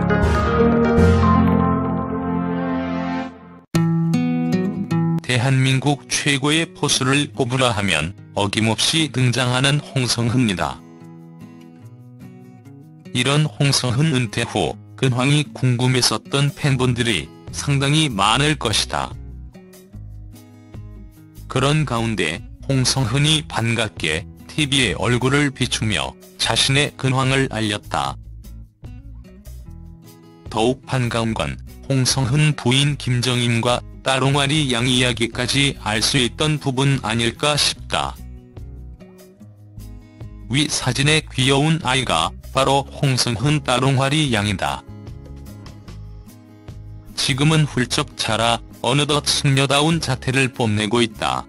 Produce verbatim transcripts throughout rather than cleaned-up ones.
대한민국 최고의 포수를 꼽으라 하면 어김없이 등장하는 홍성흠이다. 이런 홍성흠 은퇴 후 근황이 궁금했었던 팬분들이 상당히 많을 것이다. 그런 가운데 홍성흠이 반갑게 티비에 얼굴을 비추며 자신의 근황을 알렸다. 더욱 반가운 건 홍성흠 부인 김정임과 따롱아리 양 이야기까지 알 수 있던 부분 아닐까 싶다. 위 사진의 귀여운 아이가 바로 홍성흠 따롱아리 양이다. 지금은 훌쩍 자라 어느덧 숙녀다운 자태를 뽐내고 있다.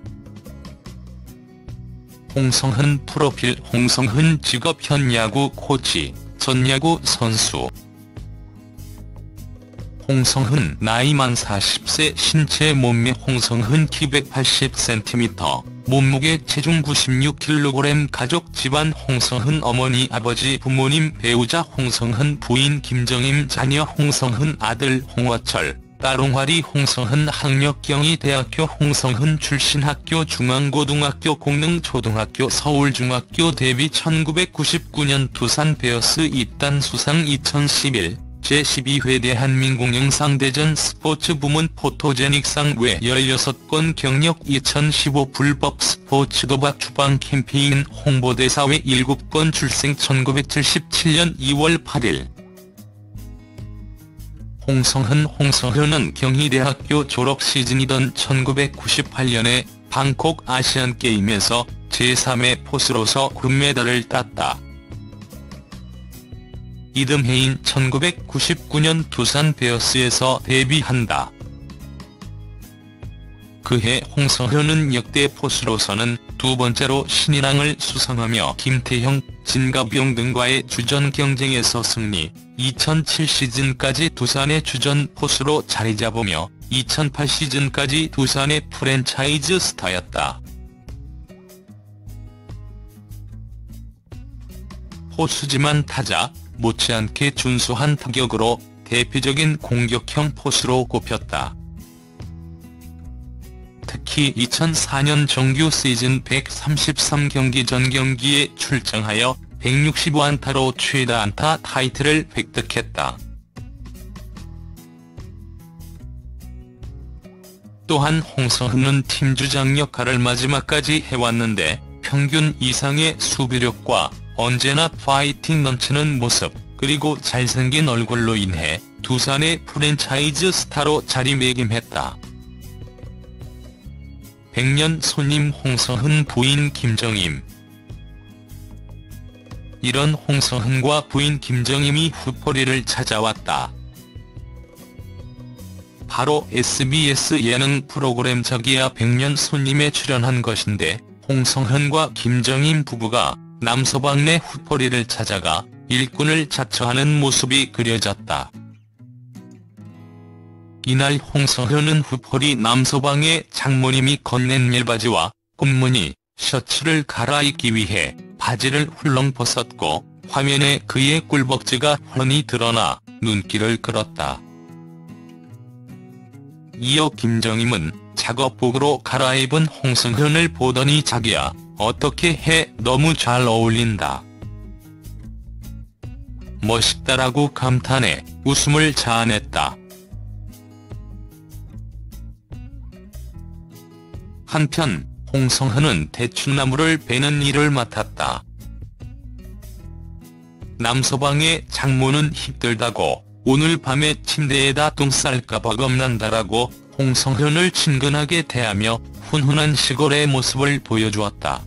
홍성흠 프로필. 홍성흠 직업 현 야구 코치, 전 야구 선수. 홍성흠 나이 만 사십 세. 신체 몸매. 홍성흠 키 백팔십 센티미터, 몸무게 체중 구십육 킬로그램. 가족 집안. 홍성흠 어머니 아버지 부모님 배우자 홍성흠 부인 김정임, 자녀 홍성흠 아들 홍화철, 따롱아리 홍성흠 학력 경희대학교 홍성흠 출신 학교 중앙고등학교 공릉초등학교 서울중학교 데뷔 천구백구십구 년 두산 베어스 입단 수상 이천십일 제십이 회 대한민국 영상대전 스포츠 부문 포토제닉상 외 열여섯 건 경력. 이천십오 불법 스포츠 도박 추방 캠페인 홍보대사 외 일곱 건 출생. 천구백칠십칠 년 이월 팔일 홍성흠. 홍성흠은 경희대학교 졸업 시즌이던 천구백구십팔 년에 방콕 아시안게임에서 제삼 회 포수로서 금메달을 땄다. 이듬해인 천구백구십구 년 두산 베어스에서 데뷔한다. 그해 홍성흠은 역대 포수로서는 두 번째로 신인왕을 수상하며 김태형, 진가병 등과의 주전 경쟁에서 승리, 이천칠 시즌까지 두산의 주전 포수로 자리잡으며 이천팔 시즌까지 두산의 프랜차이즈 스타였다. 포수지만 타자 못지않게 준수한 타격으로 대표적인 공격형 포수로 꼽혔다. 특히 이천사 년 정규 시즌 백삼십삼 경기 전 경기에 출장하여 백육십오 안타로 최다 안타 타이틀을 획득했다. 또한 홍성흠은 팀주장 역할을 마지막까지 해왔는데 평균 이상의 수비력과 언제나 파이팅 넘치는 모습, 그리고 잘생긴 얼굴로 인해 두산의 프랜차이즈 스타로 자리매김했다. 백년 손님. 홍성흠 부인 김정임. 이런 홍성흠과 부인 김정임이 후포리를 찾아왔다. 바로 에스비에스 예능 프로그램 저기야 백년 손님에 출연한 것인데, 홍성흠과 김정임 부부가 남서방 내 후포리를 찾아가 일꾼을 자처하는 모습이 그려졌다. 이날 홍성흠은 후포리 남서방의 장모님이 건넨 밀바지와 꽃무늬 셔츠를 갈아입기 위해 바지를 훌렁 벗었고, 화면에 그의 꿀벅지가 훤히 드러나 눈길을 끌었다. 이어 김정임은 작업복으로 갈아입은 홍성흠을 보더니 자기야, 어떻게 해, 너무 잘 어울린다. 멋있다라고 감탄해 웃음을 자아냈다. 한편 홍성흠은 대추나무를 베는 일을 맡았다. 남서방의 장모는 힘들다고 오늘 밤에 침대에다 똥 쌀까봐 겁난다라고 홍성흠을 친근하게 대하며 훈훈한 시골의 모습을 보여주었다.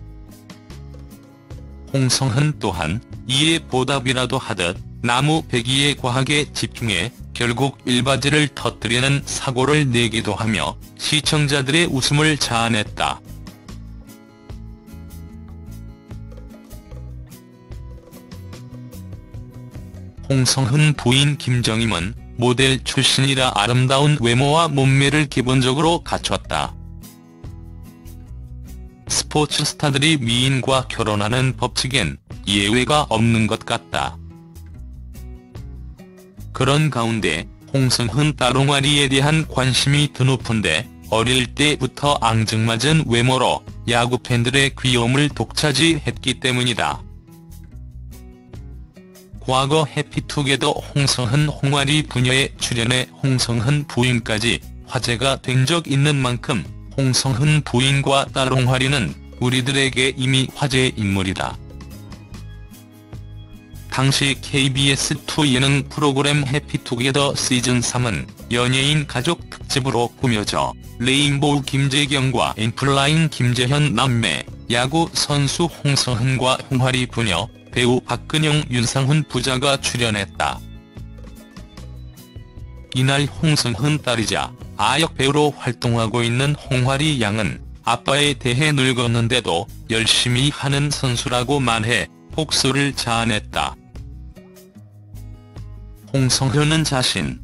홍성흠 또한 이에 보답이라도 하듯 나무 베기에 과하게 집중해 결국 일바지를 터뜨리는 사고를 내기도 하며 시청자들의 웃음을 자아냈다. 홍성흠 부인 김정임은 모델 출신이라 아름다운 외모와 몸매를 기본적으로 갖췄다. 스포츠 스타들이 미인과 결혼하는 법칙엔 예외가 없는 것 같다. 그런 가운데 홍성흔 딸옹아리에 대한 관심이 드높은데 어릴 때부터 앙증맞은 외모로 야구 팬들의 귀여움을 독차지했기 때문이다. 과거 해피투게더 홍성흔 홍아리 부녀에 출연해 홍성흔 부인까지 화제가 된 적 있는 만큼 홍성흔 부인과 딸옹아리는 우리들에게 이미 화제의 인물이다. 당시 케이비에스 투 예능 프로그램 해피투게더 시즌 삼은 연예인 가족 특집으로 꾸며져 레인보우 김재경과 엠플라잉 김재현 남매, 야구 선수 홍성흔과 홍아리 부녀, 배우 박근영 윤상훈 부자가 출연했다. 이날 홍성흔 딸이자 아역 배우로 활동하고 있는 홍아리 양은 아빠에 대해 늙었는데도 열심히 하는 선수라고 말해 복수를 자아냈다. 홍성흔은 자신